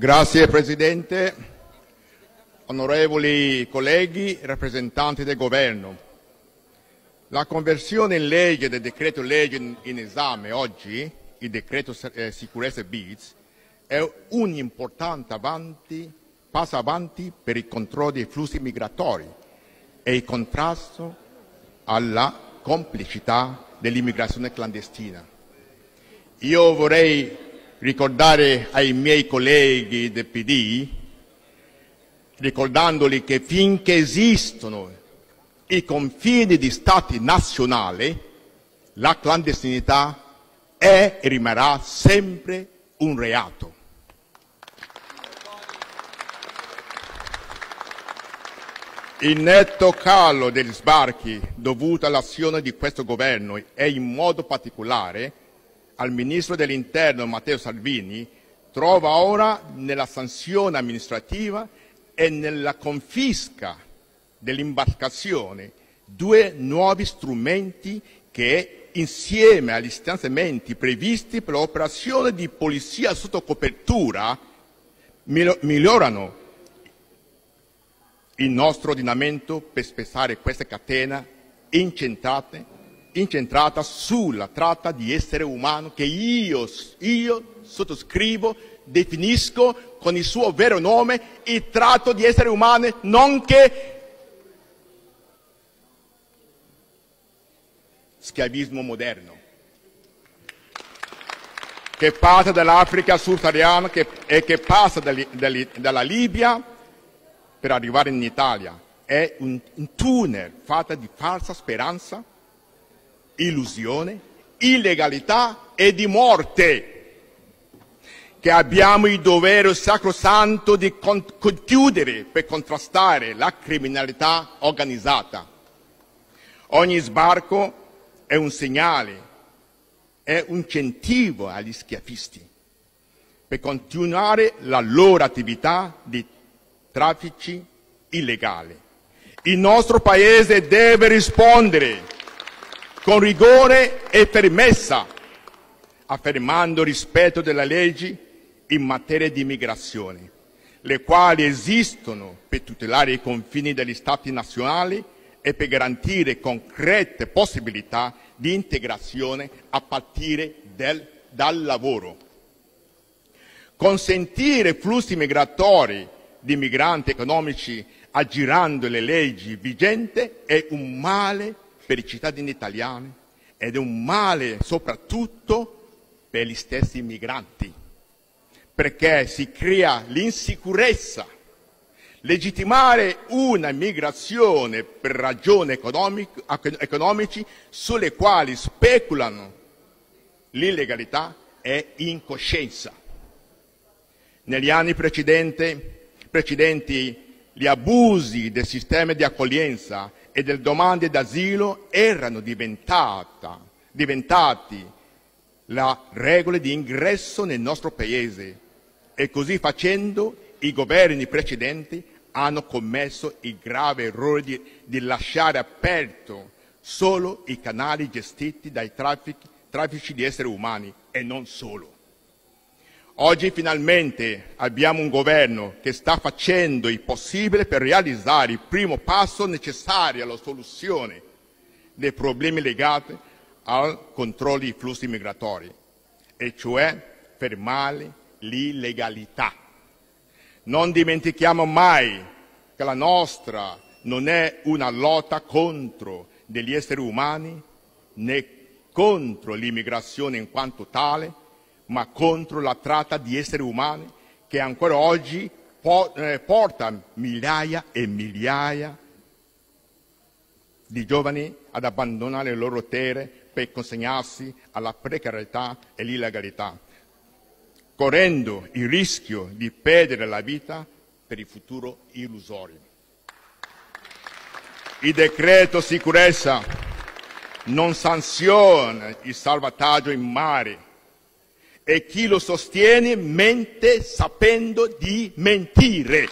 Grazie Presidente, onorevoli colleghi, rappresentanti del Governo. La conversione in legge del decreto legge in esame oggi, il decreto sicurezza bis, è un importante passo avanti per il controllo dei flussi migratori e il contrasto alla complicità dell'immigrazione clandestina. Io vorrei ricordare ai miei colleghi del PD, ricordandoli che finché esistono i confini di stati nazionali, la clandestinità è e rimarrà sempre un reato. Il netto calo degli sbarchi dovuto all'azione di questo governo e in modo particolare al Ministro dell'Interno Matteo Salvini trova ora nella sanzione amministrativa e nella confisca dell'imbarcazione due nuovi strumenti che, insieme agli stanziamenti previsti per l'operazione di polizia sotto copertura, migliorano il nostro ordinamento per spezzare questa catena incentrata sulla tratta di esseri umani che io sottoscrivo, definisco con il suo vero nome il tratto di esseri umani, nonché schiavismo moderno, che parte dall'Africa subsahariana e che passa dalla Libia per arrivare in Italia. È un tunnel fatto di falsa speranza, illusione, illegalità e di morte, che abbiamo il dovere sacrosanto di chiudere per contrastare la criminalità organizzata. Ogni sbarco è un segnale, è un incentivo agli schiafisti per continuare la loro attività di traffici illegali. Il nostro Paese deve rispondere con rigore e fermezza, affermando il rispetto delle leggi in materia di immigrazione, le quali esistono per tutelare i confini degli Stati nazionali e per garantire concrete possibilità di integrazione a partire dal lavoro. Consentire flussi migratori di migranti economici aggirando le leggi vigenti è un male per i cittadini italiani ed è un male soprattutto per gli stessi migranti, perché si crea l'insicurezza. Legittimare una migrazione per ragioni economici sulle quali speculano l'illegalità è incoscienza. Negli anni precedenti gli abusi del sistema di accoglienza e delle domande d'asilo erano diventati la regola di ingresso nel nostro Paese e così facendo i governi precedenti hanno commesso il grave errore di lasciare aperto solo i canali gestiti dai traffici di esseri umani e non solo. Oggi finalmente abbiamo un governo che sta facendo il possibile per realizzare il primo passo necessario alla soluzione dei problemi legati al controllo dei flussi migratori, e cioè fermare l'illegalità. Non dimentichiamo mai che la nostra non è una lotta contro degli esseri umani né contro l'immigrazione in quanto tale, ma contro la tratta di esseri umani che ancora oggi porta migliaia e migliaia di giovani ad abbandonare le loro terre per consegnarsi alla precarietà e l'illegalità, correndo il rischio di perdere la vita per il futuro illusorio. Il decreto sicurezza non sanziona il salvataggio in mare e chi lo sostiene mente sapendo di mentire.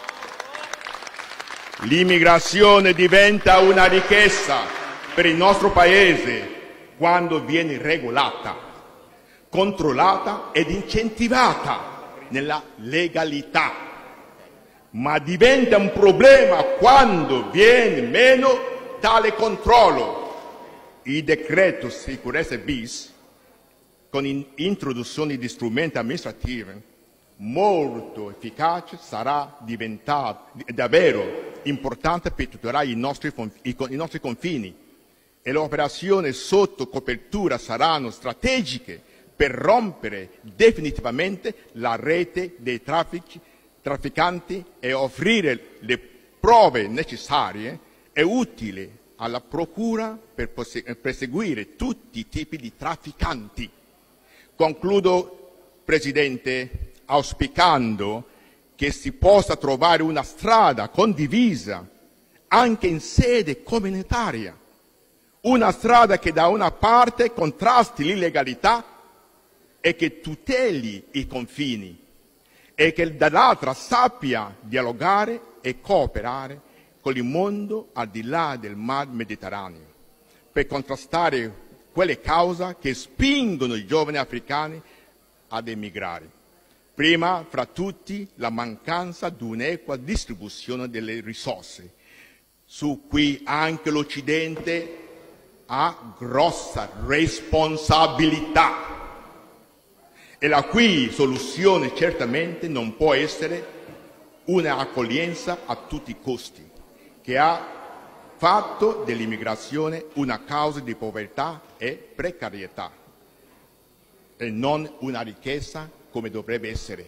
L'immigrazione diventa una ricchezza per il nostro Paese quando viene regolata, controllata ed incentivata nella legalità, ma diventa un problema quando viene meno tale controllo. Il decreto sicurezza bis, con l'introduzione di strumenti amministrativi molto efficaci, sarà diventato davvero importante per tutelare i nostri confini, e le operazioni sotto copertura saranno strategiche per rompere definitivamente la rete dei trafficanti e offrire le prove necessarie e utili alla procura per perseguire tutti i tipi di trafficanti. Concludo, Presidente, auspicando che si possa trovare una strada condivisa anche in sede comunitaria, una strada che da una parte contrasti l'illegalità e che tuteli i confini, e che dall'altra sappia dialogare e cooperare con il mondo al di là del Mar Mediterraneo, per contrastare quelle cause che spingono i giovani africani ad emigrare. Prima fra tutti la mancanza di un'equa distribuzione delle risorse, su cui anche l'Occidente ha grossa responsabilità, e la cui soluzione certamente non può essere un'accoglienza a tutti i costi, che ha fatto dell'immigrazione una causa di povertà e precarietà, e non una ricchezza come dovrebbe essere.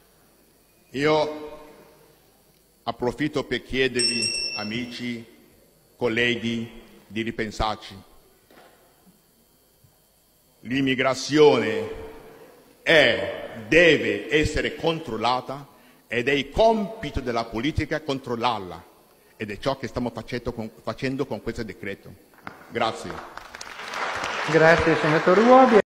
Io approfitto per chiedervi, amici, colleghi, di ripensarci. L'immigrazione deve essere controllata ed è il compito della politica controllarla, ed è ciò che stiamo facendo con questo decreto. Grazie. Grazie, senatore Uobi.